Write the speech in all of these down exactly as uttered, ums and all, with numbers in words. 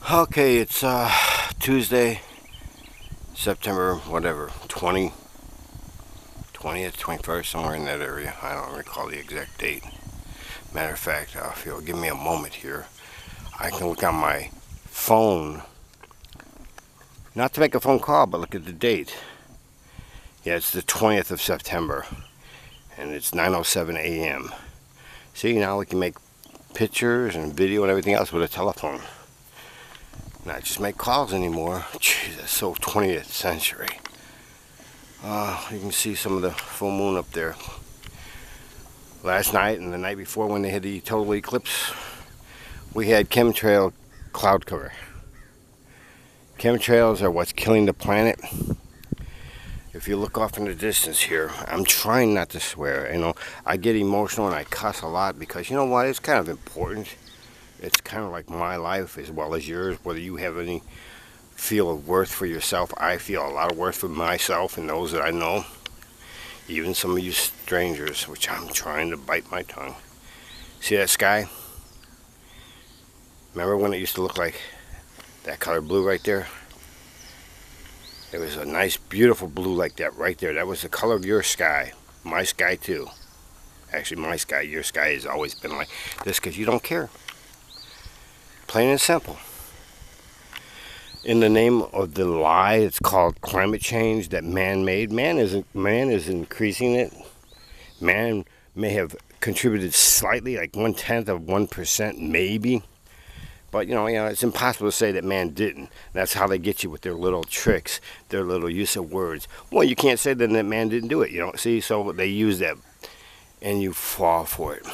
Okay, it's uh, Tuesday, September, whatever, twentieth, twentieth, twenty-first, somewhere in that area. I don't recall the exact date. Matter of fact, uh, if you'll give me a moment here, I can look on my phone, not to make a phone call, but look at the date. Yeah, it's the twentieth of September, and it's nine oh seven a m See, now we can make pictures and video and everything else with a telephone. Not just make calls anymore. Jeez, that's so twentieth century. Uh, you can see some of the full moon up there. Last night and the night before, when they had the total eclipse, we had chemtrail cloud cover. Chemtrails are what's killing the planet. If you look off in the distance here, I'm trying not to swear. You know, I get emotional and I cuss a lot because, you know what, it's kind of important. It's kind of like my life as well as yours, whether you have any feel of worth for yourself. I feel a lot of worth for myself and those that I know. Even some of you strangers, which I'm trying to bite my tongue. See that sky? Remember when it used to look like that color blue right there? It was a nice, beautiful blue like that right there. That was the color of your sky. My sky too. Actually, my sky, your sky has always been like this because you don't care. Plain and simple. In the name of the lie, it's called climate change that man made. Man isn't. Man is increasing it. Man may have contributed slightly, like one tenth of one percent, maybe. But you know, you know, it's impossible to say that man didn't. That's how they get you with their little tricks, their little use of words. Well, you can't say then that man didn't do it. You know, see, so they use that, and you fall for it.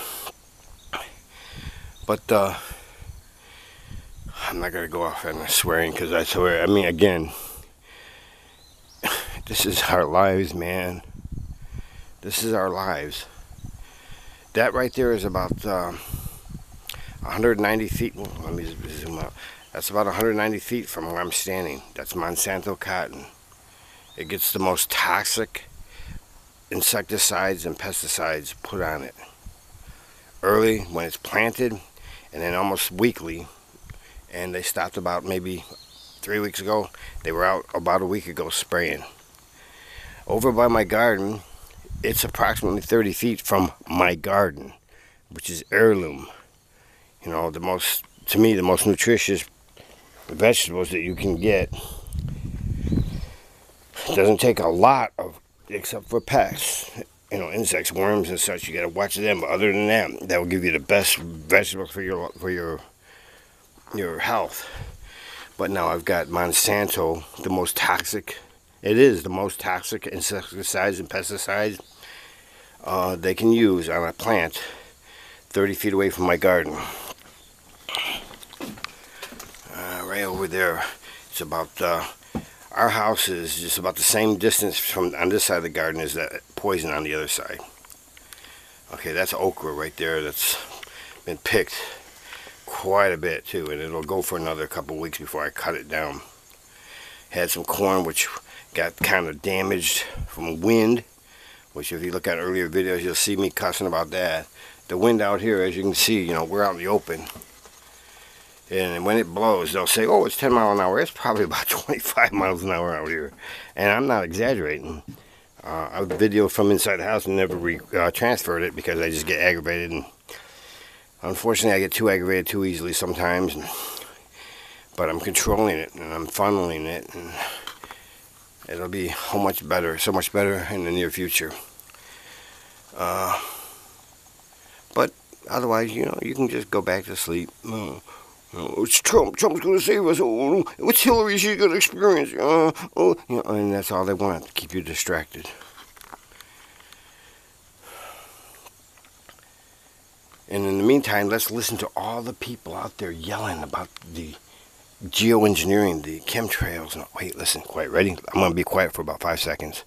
But uh, I'm not gonna go off on swearing because I swear. I mean, again, this is our lives, man. This is our lives. That right there is about uh, one hundred ninety feet. Well, let me zoom out. That's about one hundred ninety feet from where I'm standing. That's Monsanto cotton. It gets the most toxic insecticides and pesticides put on it early when it's planted, and then almost weekly. And they stopped about maybe three weeks ago. They were out about a week ago spraying. Over by my garden, it's approximately thirty feet from my garden, which is heirloom. You know, the most, to me, the most nutritious vegetables that you can get. It doesn't take a lot of, except for pests, you know, insects, worms and such. You gotta watch them, but other than that, that will give you the best vegetables for your for your your health. But now I've got Monsanto, the most toxic. It is the most toxic insecticides and pesticides uh, they can use on a plant thirty feet away from my garden. Uh, right over there, it's about, uh, our house is just about the same distance from on this side of the garden as that poison on the other side. Okay, that's okra right there that's been picked quite a bit too, and it'll go for another couple weeks before I cut it down. Had some corn which got kind of damaged from wind, which if you look at earlier videos, you'll see me cussing about that. The wind out here, as you can see, you know, we're out in the open. And when it blows, they'll say, oh, it's ten miles an hour. It's probably about twenty-five miles an hour out here. And I'm not exaggerating. Uh, I video from inside the house and never re uh, transferred it because I just get aggravated. And unfortunately, I get too aggravated too easily sometimes. And, but I'm controlling it and I'm funneling it. And it'll be so much better, so much better in the near future. Uh, but otherwise, you know, you can just go back to sleep. Oh. Oh, it's Trump. Trump's going to save us. Oh, what's Hillary? She's going to experience. Uh, oh, you know, and that's all they want, to keep you distracted. And in the meantime, let's listen to all the people out there yelling about the geoengineering, the chemtrails. No, wait, listen, quiet. Ready? I'm going to be quiet for about five seconds.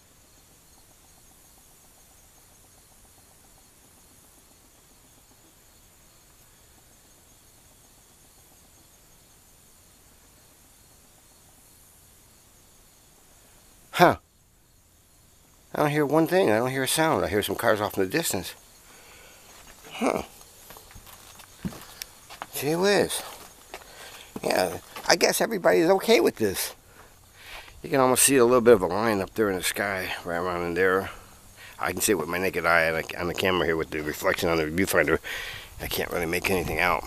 Huh. I don't hear one thing. I don't hear a sound. I hear some cars off in the distance. Huh. Gee whiz. Yeah, I guess everybody's okay with this. You can almost see a little bit of a line up there in the sky, right around in there. I can see it with my naked eye on the, on the camera here with the reflection on the viewfinder. I can't really make anything out.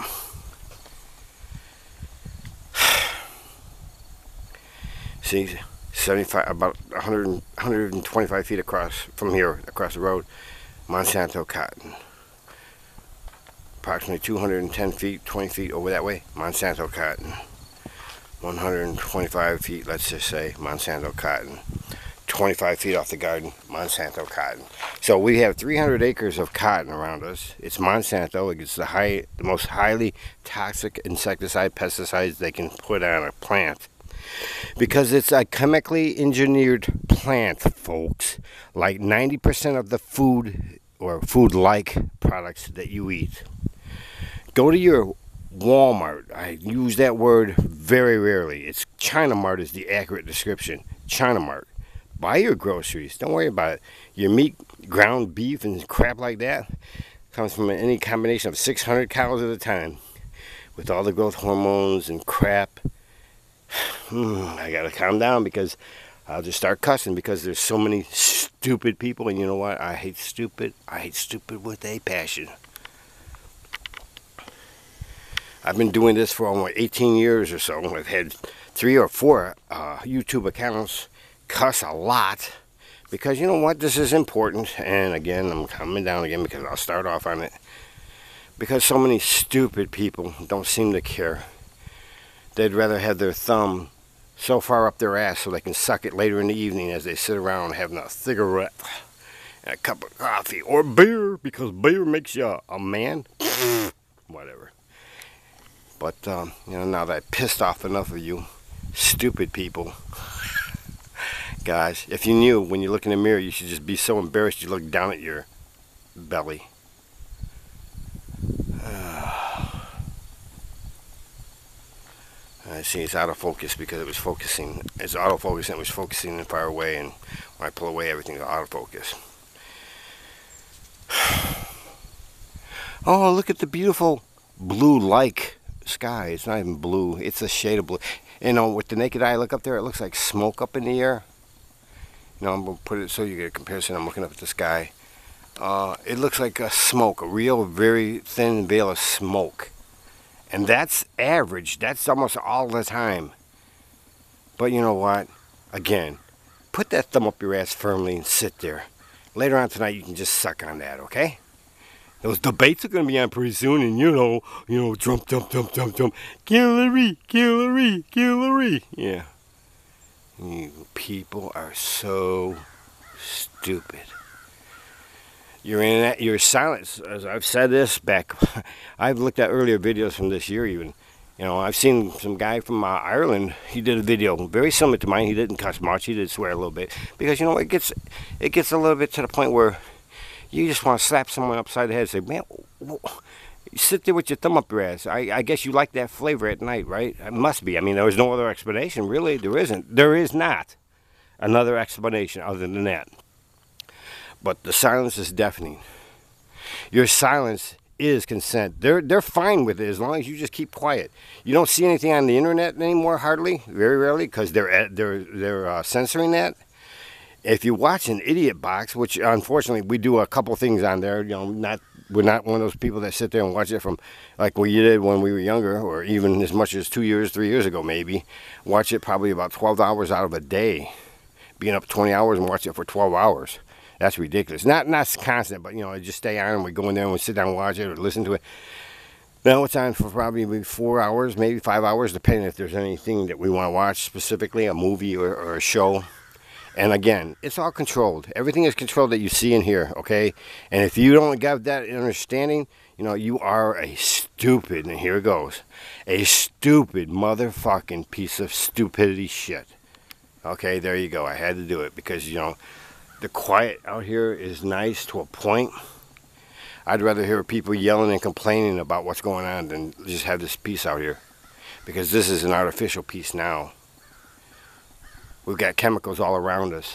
See, seventy-five, about one hundred, one hundred twenty-five feet across from here, across the road, Monsanto cotton. Approximately two hundred ten feet, twenty feet over that way, Monsanto cotton. one hundred twenty-five feet, let's just say, Monsanto cotton. twenty-five feet off the garden, Monsanto cotton. So we have three hundred acres of cotton around us. It's Monsanto. It's the high, the most highly toxic insecticide, pesticides they can put on a plant. Because it's a chemically engineered plant, folks. Like ninety percent of the food or food-like products that you eat. Go to your Walmart. I use that word very rarely. It's China Mart is the accurate description. China Mart. Buy your groceries. Don't worry about it. Your meat, ground beef, and crap like that comes from any combination of six hundred cows at a time, with all the growth hormones and crap. I gotta calm down because I'll just start cussing because there's so many stupid people, and you know what? I hate stupid. I hate stupid with a passion. I've been doing this for almost eighteen years or so. I've had three or four uh, YouTube accounts. Cuss a lot because you know what, this is important. And again, I'm coming down again because I'll start off on it because so many stupid people don't seem to care. They'd rather have their thumb so far up their ass so they can suck it later in the evening as they sit around having a cigarette and a cup of coffee or beer, because beer makes you a, a man. Whatever. But um, you know, now that I pissed off enough of you stupid people, guys, if you knew when you look in the mirror, you should just be so embarrassed you look down at your belly. Uh, I see it's out of focus because it was focusing. It's autofocus and it was focusing far away, and when I pull away, everything's out of focus. Oh, look at the beautiful blue-like sky. It's not even blue. It's a shade of blue. You know, with the naked eye, look up there. It looks like smoke up in the air. You know, I'm going to put it so you get a comparison. I'm looking up at the sky. Uh, it looks like a smoke, a real, very thin veil of smoke. And that's average. That's almost all the time. But you know what? Again, put that thumb up your ass firmly and sit there. Later on tonight, you can just suck on that, okay? Those debates are going to be on pretty soon, and you know, you know, Trump, Trump, Trump, Trump, Trump, Hillary, Hillary, Hillary. Yeah. You people are so stupid. You're in that, you're silent. As I've said this back, I've looked at earlier videos from this year even. You know, I've seen some guy from uh, Ireland. He did a video very similar to mine. He didn't cuss much. He did swear a little bit because you know it gets, it gets a little bit to the point where you just want to slap someone upside the head and say, man, you sit there with your thumb up your ass. I, I guess you like that flavor at night, right? It must be. I mean, there was no other explanation. Really, there isn't. There is not another explanation other than that. But the silence is deafening. Your silence is consent. They're, they're fine with it as long as you just keep quiet. You don't see anything on the internet anymore, hardly, very rarely, because they're, they're, they're uh, censoring that. If you watch an idiot box, which unfortunately we do a couple things on there, you know, not we're not one of those people that sit there and watch it from like we did when we were younger, or even as much as two years, three years ago maybe. Watch it probably about twelve hours out of a day, being up twenty hours and watch it for twelve hours. That's ridiculous. Not not constant, but you know, just stay on and we go in there and we sit down and watch it or listen to it. Now it's on for probably four hours, maybe five hours, depending if there's anything that we want to watch specifically, a movie or, or a show. And again, it's all controlled. Everything is controlled that you see in here, okay? And if you don't have that understanding, you know, you are a stupid, and here it goes, a stupid motherfucking piece of stupidity shit. Okay, there you go. I had to do it because, you know, the quiet out here is nice to a point. I'd rather hear people yelling and complaining about what's going on than just have this peace out here. Because this is an artificial peace now. We've got chemicals all around us.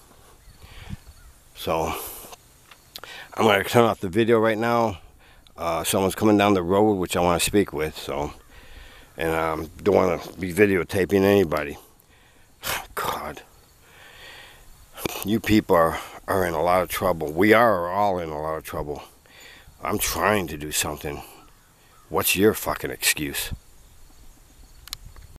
So, I'm going to turn off the video right now. Uh, someone's coming down the road, which I want to speak with. So, And um, don't want to be videotaping anybody. God. You people are, are in a lot of trouble. We are all in a lot of trouble. I'm trying to do something. What's your fucking excuse?